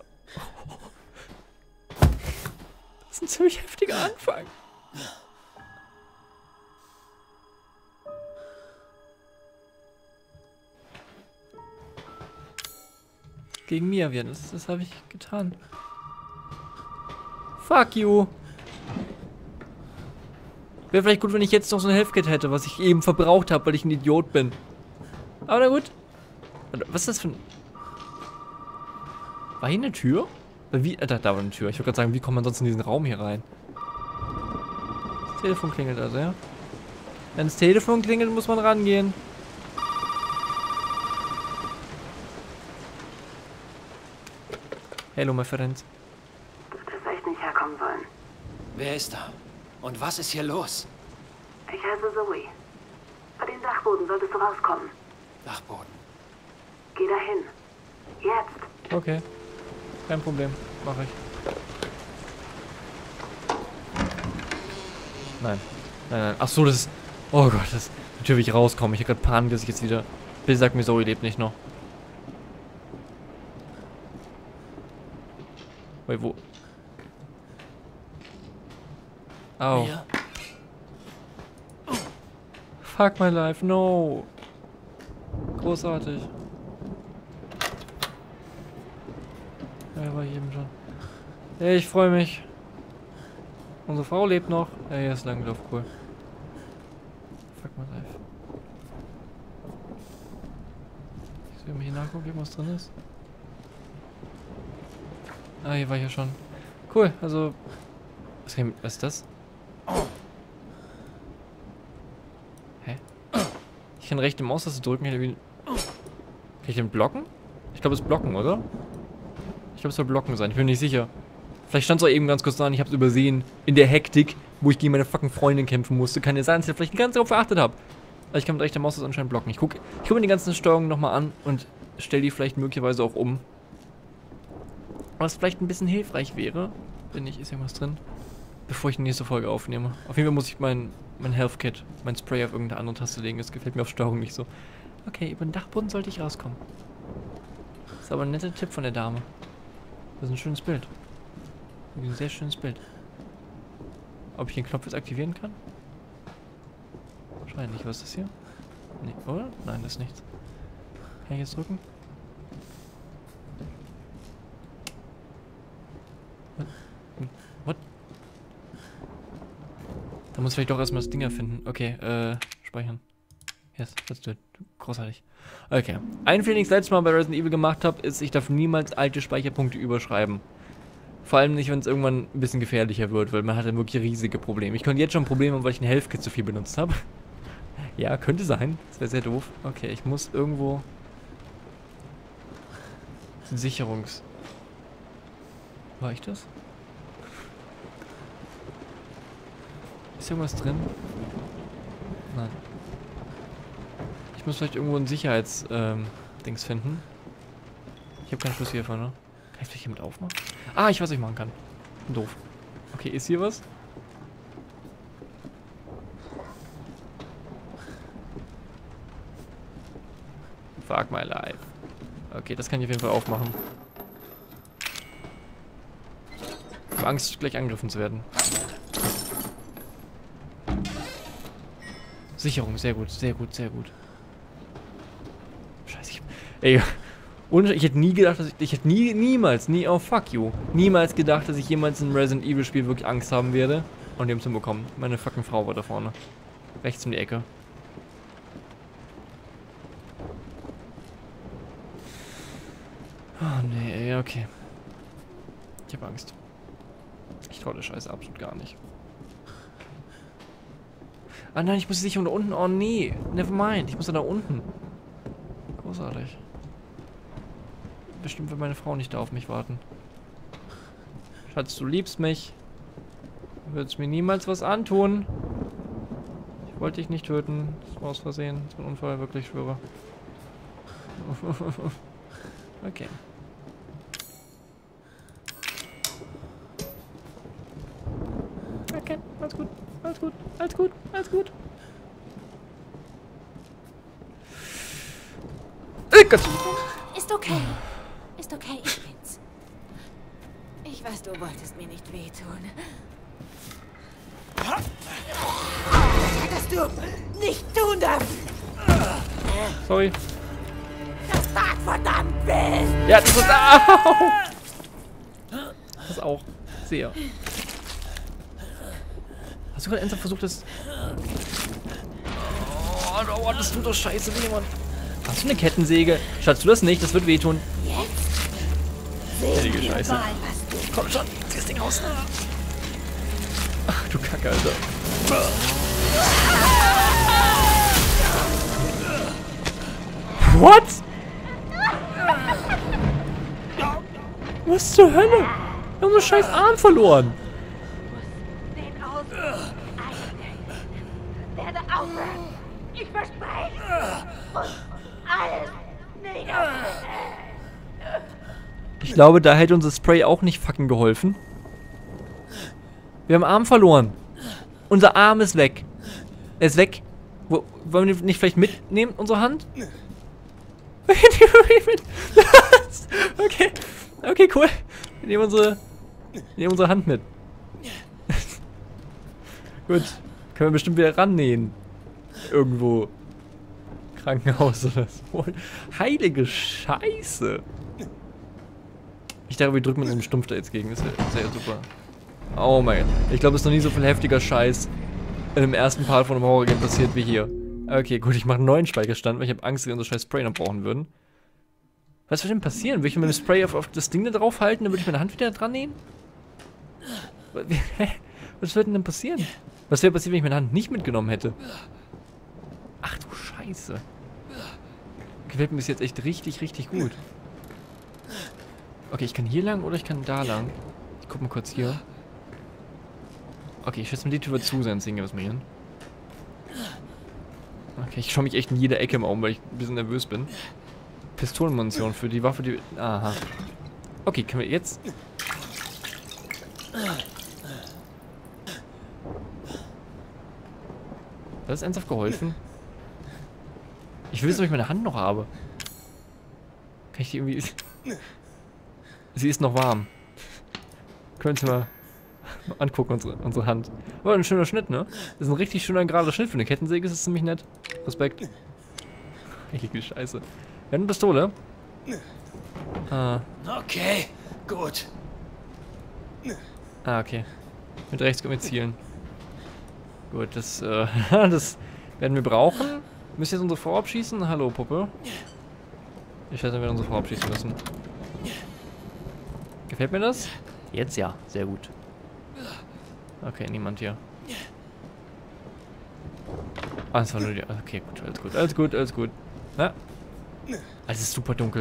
Das ist ein ziemlich heftiger Anfang. Gegen Mia werden, das habe ich getan. Fuck you. Wäre vielleicht gut, wenn ich jetzt noch so ein Healthkit hätte, was ich eben verbraucht habe, weil ich ein Idiot bin. Aber na gut. Was ist das für ein... War hier eine Tür? Wie? Da war eine Tür. Ich wollte gerade sagen, wie kommt man sonst in diesen Raum hier rein? Das Telefon klingelt also, ja? Wenn das Telefon klingelt, muss man rangehen. Hello, my friend. Du hättest echt nicht herkommen sollen. Wer ist da? Und was ist hier los? Ich heiße Zoe. Bei den Dachboden solltest du rauskommen. Dachboden. Geh dahin. Jetzt. Okay. Kein Problem. Mache ich. Nein. Nein, nein. Ach so, das ist... Oh Gott, das... Natürlich will ich rauskommen. Ich habe gerade Panik, dass ich jetzt wieder... Bitte sag mir, Zoe lebt nicht noch. Wait, wo? Au. Mia? Fuck my life, no. Großartig. Ja, war ich eben schon. Hey, ich freue mich. Unsere Frau lebt noch. Ja, hier ist Langlauf, cool. Fuck my life. Ich soll mal hier nachgucken, was drin ist. Ah, hier war ich ja schon. Cool, also... Was ist das? Ich kann rechte Maustaste drücken. Kann ich den blocken? Ich glaube, es ist blocken, oder? Ich glaube, es soll blocken sein. Ich bin mir nicht sicher. Vielleicht stand es auch eben ganz kurz da und ich habe es übersehen. In der Hektik, wo ich gegen meine fucking Freundin kämpfen musste. Kann ja sein, dass ich vielleicht ganz darauf geachtet habe. Aber ich kann mit rechter Maustaste anscheinend blocken. Ich gucke mir die ganzen Steuerungen nochmal an und stelle die vielleicht möglicherweise auch um. Was vielleicht ein bisschen hilfreich wäre. Wenn nicht, ist irgendwas drin. Bevor ich die nächste Folge aufnehme. Auf jeden Fall muss ich mein Health Kit, mein Spray auf irgendeine andere Taste legen. Das gefällt mir auf Steuerung nicht so. Okay, über den Dachboden sollte ich rauskommen. Das ist aber ein netter Tipp von der Dame. Das ist ein schönes Bild. Ein sehr schönes Bild. Ob ich den Knopf jetzt aktivieren kann? Wahrscheinlich. Was ist das hier? Nee, oder? Nein, das ist nichts. Kann ich jetzt drücken? What? Da muss ich vielleicht doch erstmal das Ding erfinden. Okay, speichern. Yes, let's do it. Großartig. Okay. Ein Fehler, den ich das letzte Mal bei Resident Evil gemacht habe, ist, ich darf niemals alte Speicherpunkte überschreiben. Vor allem nicht, wenn es irgendwann ein bisschen gefährlicher wird, weil man hat dann wirklich riesige Probleme. Ich könnte jetzt schon Probleme haben, weil ich ein Health Kit zu viel benutzt habe. Ja, könnte sein. Das wäre sehr doof. Okay, ich muss irgendwo... Sicherungs... War ich das? Ist irgendwas drin? Nein. Ich muss vielleicht irgendwo ein Sicherheits-Dings finden. Ich habe keinen Schlüssel hiervon, ne? Kann ich vielleicht hiermit aufmachen? Ah, ich weiß, was ich machen kann. Doof. Okay, ist hier was? Fuck my life. Okay, das kann ich auf jeden Fall aufmachen. Ich habe Angst, gleich angegriffen zu werden. Sicherung, sehr gut, sehr gut, sehr gut. Scheiße, ey, und ich hätte nie gedacht, dass ich hätte niemals, oh fuck you, niemals gedacht, dass ich jemals in einem Resident Evil Spiel wirklich Angst haben werde. Und die haben es hinbekommen. Meine fucking Frau war da vorne. Rechts um die Ecke. Oh nee, ey, okay. Ich habe Angst. Ich traue der Scheiße absolut gar nicht. Ah nein, ich muss sicher da unten. Oh nee, never mind. Ich muss da unten. Großartig. Bestimmt wird meine Frau nicht da auf mich warten. Schatz, du liebst mich. Du würdest mir niemals was antun. Ich wollte dich nicht töten. Das war aus Versehen. Das war ein Unfall, wirklich, schwöre. Okay. Okay, alles gut, alles gut, alles gut, alles gut. Gott. Ist okay. Ist okay, ich bin's. Ich weiß, du wolltest mir nicht wehtun. Das hättest du nicht tun dürfen. Sorry. Das tat verdammt weh. Ja, das ist... Au! Das auch. Sehr. Hast du gerade ernsthaft versucht, das... Oh, das tut doch scheiße weh, Mann. Hast du eine Kettensäge? Schatz, du das nicht, das wird wehtun. Jetzt? Heilige Scheiße. Komm schon, zieh das Ding raus. Ach du Kacke, Alter. What? Was zur Hölle? Wir haben so scheiß Arm verloren. Den aus. Werde aufhören. Ich verspreche. Und alles nieder. Ich glaube, da hätte unser Spray auch nicht fucking geholfen. Wir haben Arm verloren. Unser Arm ist weg. Er ist weg. Wollen wir den nicht vielleicht mitnehmen, unsere Hand? Okay. Okay, cool. Wir nehmen unsere Hand mit. Gut. Können wir bestimmt wieder rannähen. Irgendwo. Krankenhaus oder so. Heilige Scheiße. Ich dachte, wir drücken mit einem Stumpf da jetzt gegen. Das wäre sehr super. Oh mein Gott. Ich glaube, es ist noch nie so viel heftiger Scheiß in dem ersten Part von einem Horror-Game passiert wie hier. Okay, gut, ich mache einen neuen Speicherstand, weil ich habe Angst, dass wir unser scheiß Spray noch brauchen würden. Was wird denn passieren? Würde ich mit dem Spray auf das Ding da drauf halten, dann würde ich meine Hand wieder dran nehmen? Was würde denn passieren? Was wäre passiert, wenn ich meine Hand nicht mitgenommen hätte? Ach du Scheiße. Scheiße. Gefällt mir bis jetzt echt richtig, richtig gut. Okay, ich kann hier lang oder ich kann da lang. Ich guck mal kurz hier. Okay, ich schätze mal, die Tür wird zu sein, deswegen gehen wir mal hin. Okay, ich schaue mich echt in jeder Ecke mal um, weil ich ein bisschen nervös bin. Pistolenmunition für die Waffe, die... Aha. Okay, können wir jetzt... Hat das ernsthaft geholfen? Ich will wissen, ob ich meine Hand noch habe. Kann ich die irgendwie... Sie ist noch warm. Könnt ihr mal angucken, unsere Hand. Aber ein schöner Schnitt, ne? Das ist ein richtig schöner, gerader Schnitt. Für eine Kettensäge ist das ziemlich nett. Respekt. Heilige Scheiße. Wir haben eine Pistole. Okay, gut. Okay. Mit rechts können wir zielen. Gut, das, das werden wir brauchen. Müssen wir jetzt unsere Frau abschießen? Hallo, Puppe. Ich weiß, wir werden unsere Frau abschießen müssen. Gefällt mir das? Jetzt ja, sehr gut. Okay, niemand hier. Ah, das war nur die... Okay, gut, alles gut, alles gut, alles gut. Ja. Es ist super dunkel.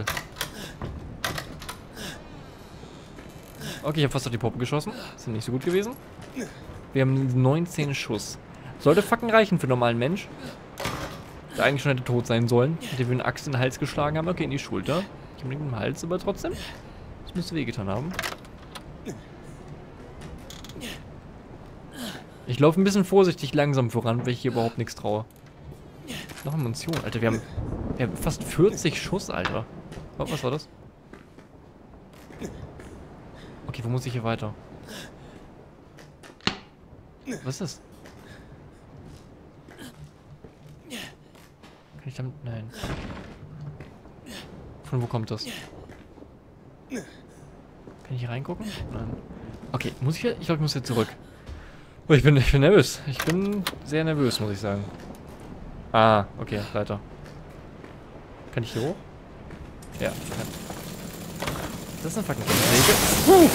Okay, ich habe fast auf die Puppe geschossen. Das ist nicht so gut gewesen. Wir haben 19 Schuss. Sollte fucking reichen für einen normalen Mensch. Der eigentlich schon hätte tot sein sollen. Dem wir eine Axt in den Hals geschlagen haben. Okay, in die Schulter. Ich habe den im Hals, aber trotzdem. Das müsste wehgetan haben. Ich laufe ein bisschen vorsichtig langsam voran, weil ich hier überhaupt nichts traue. Noch eine Munition, Alter. Wir haben fast 40 Schuss, Alter. Oh, was war das? Okay, wo muss ich hier weiter? Was ist das? Kann ich damit... Nein. Von wo kommt das? Kann ich hier reingucken? Nein. Okay, muss ich hier... Ich glaube, ich muss hier zurück. Oh, ich bin nervös. Ich bin sehr nervös, muss ich sagen. Ah, okay, Leiter. Kann ich hier hoch? Ja, kann. Das ist eine fucking Kettensäge.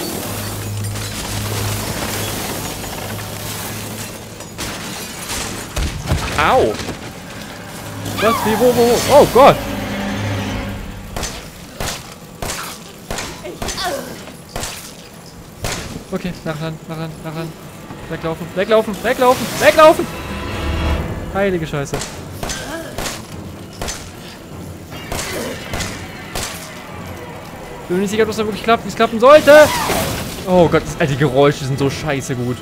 Au! Was? Wie? Wo? Oh Gott! Okay, nachladen. Weglaufen! Heilige Scheiße. Bin mir nicht sicher, ob das da wirklich klappt, wie es klappen sollte. Oh Gott, die Geräusche sind so scheiße gut.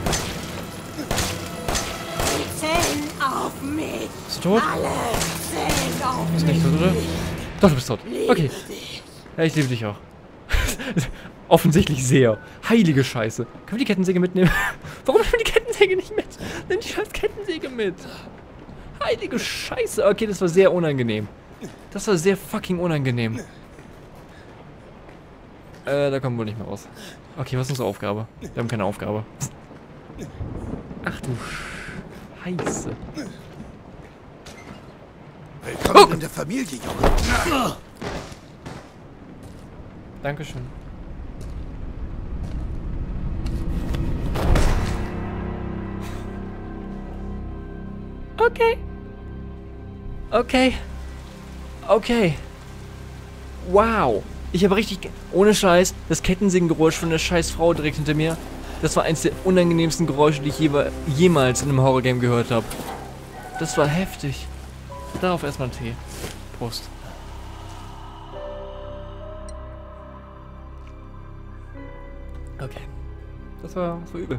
Sie zählen auf mich. Bist du tot? Alle zählen auf mich. Bist nicht tot, oder? Doch, du bist tot. Okay. Ja, ich liebe dich auch. Offensichtlich sehr. Heilige Scheiße. Können wir die Kettensäge mitnehmen? Warum nehmen wir die Kettensäge nicht mit? Nimm die scheiß Kettensäge mit. Heilige Scheiße. Okay, das war sehr unangenehm. Das war sehr fucking unangenehm. Da kommen wir nicht mehr raus. Okay, was ist unsere Aufgabe? Wir haben keine Aufgabe. Ach du Scheiße. Willkommen in der Familie, Junge. Dankeschön. Okay. Okay. Wow. Ich habe richtig... Ohne Scheiß, das Kettensägengeräusch von der scheiß Frau direkt hinter mir, das war eins der unangenehmsten Geräusche, die ich jemals in einem Horrorgame gehört habe. Das war heftig. Darauf erstmal einen Tee. Prost. Okay. Das war übel.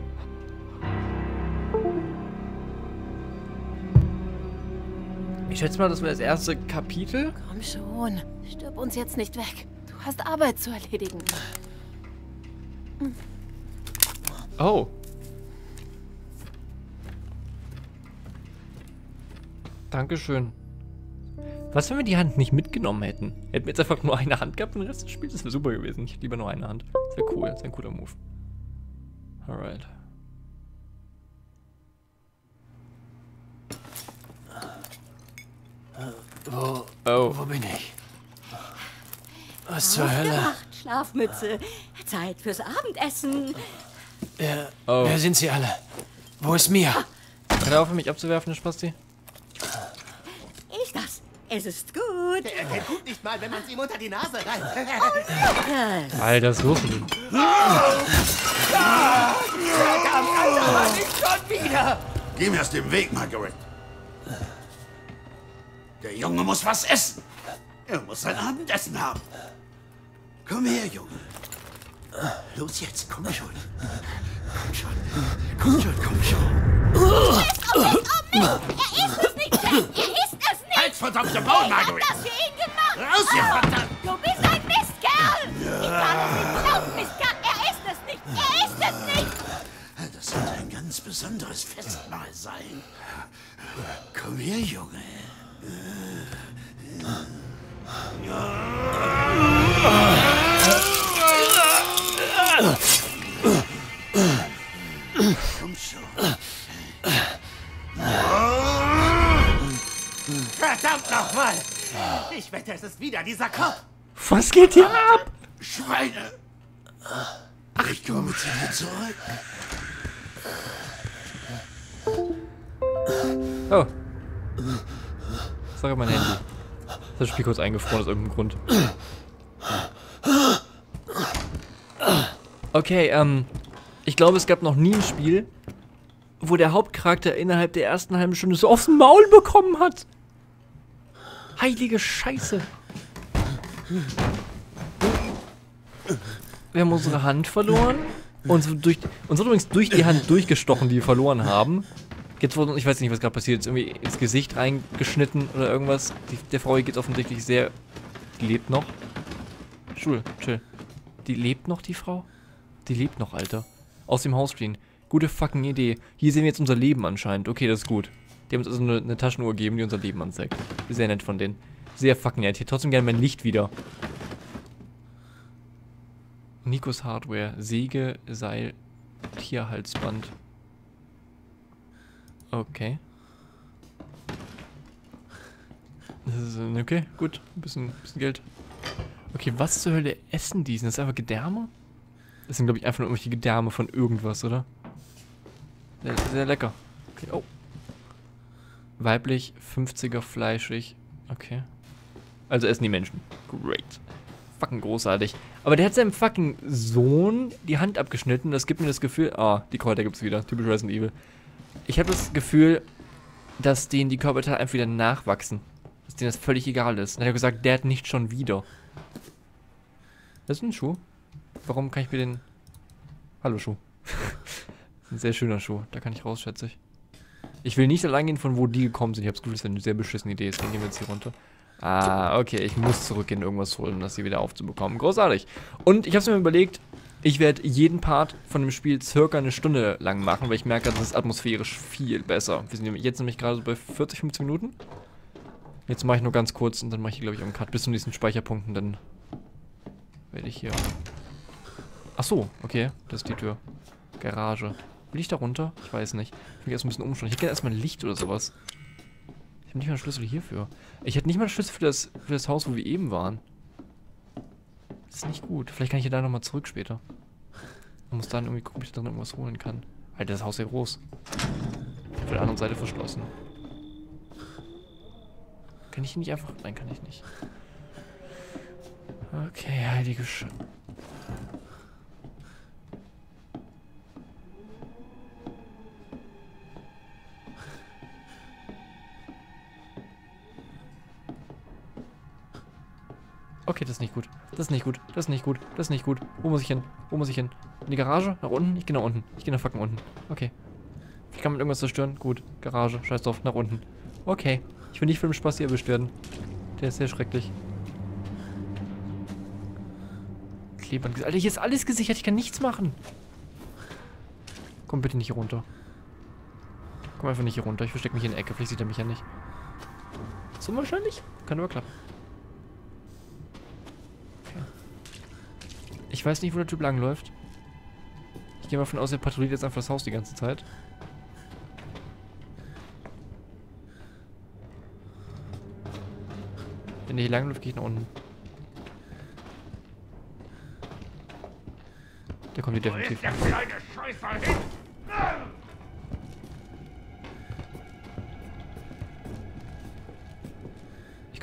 Ich schätze mal, das wäre das erste Kapitel. Komm schon, stirb uns jetzt nicht weg. Du hast Arbeit zu erledigen. Oh. Dankeschön. Was, wenn wir die Hand nicht mitgenommen hätten? Hätten wir jetzt einfach nur eine Hand gehabt und den Rest des Spiels? Das wäre super gewesen. Ich hätte lieber nur eine Hand. Das wäre cool. Das wäre ein cooler Move. Alright. Wo bin ich? Was zur Hölle? Aufgewacht, Schlafmütze. Zeit fürs Abendessen. Wer sind Sie alle? Wo ist Mia? Hör auf, mich abzuwerfen, der Spasti. Ich Es ist gut. Der erkennt gut nicht mal, wenn man es ihm unter die Nase reibt. Alter, was ist los mit ihm? Verdammt, Alter, nicht schon wieder! Geh mir aus dem Weg, Margaret. Der Junge muss was essen. Er muss sein Abendessen haben. Komm her, Junge. Los jetzt, komm schon. Komm schon. Komm schon, komm schon. Er ist es nicht, Jack. Er ist es nicht. Halt, verdammte Maul, Margaret. Ich hab das für ihn gemacht. Raus hier, verdammt. Du bist ein Mistkerl. Ich kann es nicht glauben, Mistkerl. Er ist es nicht. Er ist es nicht. Das wird ein ganz besonderes Festmahl sein. Komm her, Junge. Komm schon. Verdammt nochmal! Ich wette, es ist wieder dieser Kopf. Was geht hier ab? Schweine. Ich komme zu dir zurück. Oh. Sag mein Handy. Das Spiel kurz eingefroren aus irgendeinem Grund. Okay, ich glaube, es gab noch nie ein Spiel, wo der Hauptcharakter innerhalb der ersten halben Stunde so aufs Maul bekommen hat. Heilige Scheiße. Wir haben unsere Hand verloren. Uns wird übrigens durch die Hand durchgestochen, die wir verloren haben. Jetzt wurde, ich weiß nicht, was gerade passiert ist, irgendwie ins Gesicht reingeschnitten oder irgendwas. Der Frau geht offensichtlich sehr... Die lebt noch. Chill. Die lebt noch, die Frau? Die lebt noch, Alter. Aus dem Haus fliehen. Gute fucking Idee. Hier sehen wir jetzt unser Leben anscheinend. Okay, das ist gut. Die haben uns also eine Taschenuhr gegeben, die unser Leben anzeigt. Sehr nett von denen. Sehr fucking nett. Ich hätte trotzdem gerne mein Licht wieder. Nikos Hardware. Säge, Seil, Tierhalsband. Okay. Das ist, okay, gut. Ein bisschen Geld. Okay, was zur Hölle essen die? Sind das einfach Gedärme? Das sind, glaube ich, einfach nur irgendwelche Gedärme von irgendwas, oder? Sehr, sehr lecker. Okay, oh. Weiblich, 50er, fleischig. Okay. Also essen die Menschen. Great. Fucking großartig. Aber der hat seinem fucking Sohn die Hand abgeschnitten. Das gibt mir das Gefühl... Ah, die Kräuter gibt's wieder. Typisch Resident Evil. Ich habe das Gefühl, dass denen die Körperteile einfach wieder nachwachsen. Dass denen das völlig egal ist. Dann hat er gesagt, der hat nicht schon wieder. Das ist ein Schuh. Warum kann ich mir den... Hallo Schuh. Ein sehr schöner Schuh. Da kann ich raus, schätze ich. Ich will nicht allein gehen, von wo die gekommen sind. Ich habe das Gefühl, das ist eine sehr beschissene Idee. Deswegen gehen wir jetzt hier runter. Ah, okay. Ich muss zurückgehen, irgendwas holen, um das hier wieder aufzubekommen. Großartig. Und ich habe mir überlegt, ich werde jeden Part von dem Spiel circa eine Stunde lang machen, weil ich merke, das ist atmosphärisch viel besser. Wir sind jetzt nämlich gerade so bei 40, 15 Minuten. Jetzt mache ich nur ganz kurz und dann mache ich, glaube ich, einen Cut bis zum nächsten Speicherpunkt und dann werde ich hier... Ach so, okay, das ist die Tür. Garage. Will ich da runter? Ich weiß nicht. Ich will erst ein bisschen umschauen. Ich hätte gerne erstmal ein Licht oder sowas. Ich habe nicht mal einen Schlüssel hierfür. Ich hätte nicht mal einen Schlüssel für das Haus, wo wir eben waren. Das ist nicht gut. Vielleicht kann ich hier da nochmal zurück später. Man muss dann irgendwie gucken, ob ich da drin irgendwas holen kann. Alter, das Haus ist ja groß. Auf der anderen Seite verschlossen. Kann ich hier nicht einfach... Nein, kann ich nicht. Okay, heilige Sch... Okay, das ist nicht gut. Das ist nicht gut. Das ist nicht gut. Das ist nicht gut. Wo muss ich hin? Wo muss ich hin? In die Garage? Nach unten? Ich gehe nach unten. Ich gehe nach fucking unten. Okay. Ich kann mit irgendwas zerstören. Gut. Garage. Scheiß drauf. Nach unten. Okay. Ich will nicht für den Spaß hier erwischt werden. Der ist sehr schrecklich. Klebeband. Alter, hier ist alles gesichert. Ich kann nichts machen. Komm bitte nicht hier runter. Komm einfach nicht hier runter. Ich verstecke mich in der Ecke. Vielleicht sieht er mich ja nicht. So wahrscheinlich? Kann aber klappen. Ich weiß nicht, wo der Typ langläuft. Ich gehe mal davon aus, er patrouilliert jetzt einfach das Haus die ganze Zeit. Wenn der hier langläuft, gehe ich nach unten. Der kommt hier definitiv. Wo ist der kleine Scheißer hin? Ich